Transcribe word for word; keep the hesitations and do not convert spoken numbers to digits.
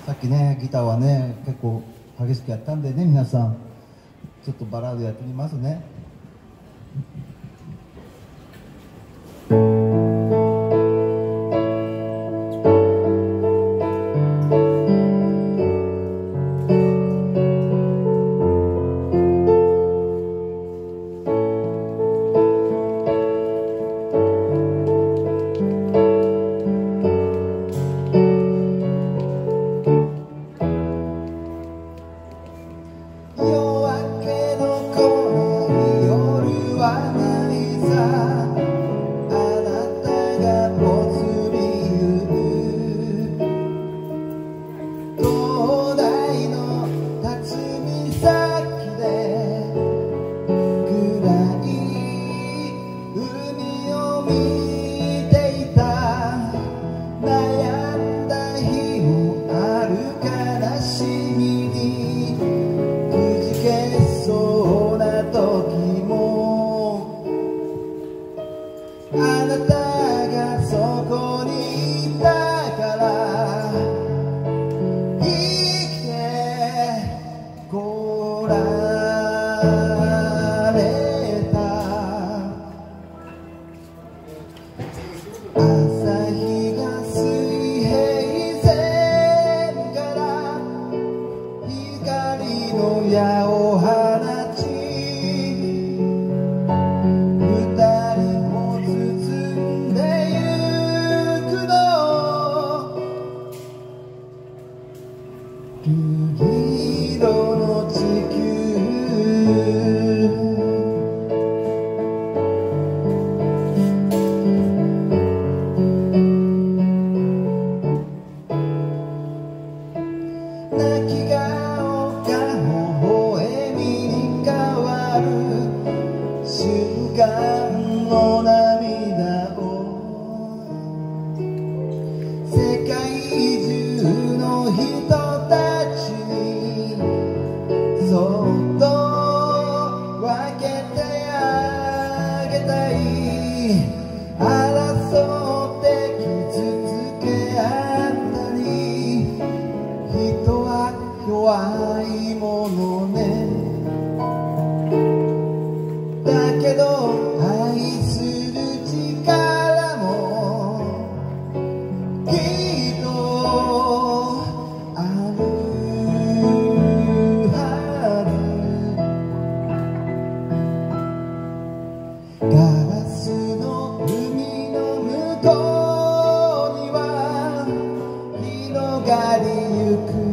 さっきねギターはね結構激しくやったんでね、皆さんちょっとバラードやってみますね。あなたがそこにいたから生きてこられた。朝日が水平線から光の矢を放ち、瑠璃色の地球、泣き顔が微笑みに変わる瞬間の涙を、世界中の人そっと分けてあげたい。争って傷つけ合ったり、人は弱いものね。だけど愛する力もきっとある。ガラスの海の向こうには広がりゆく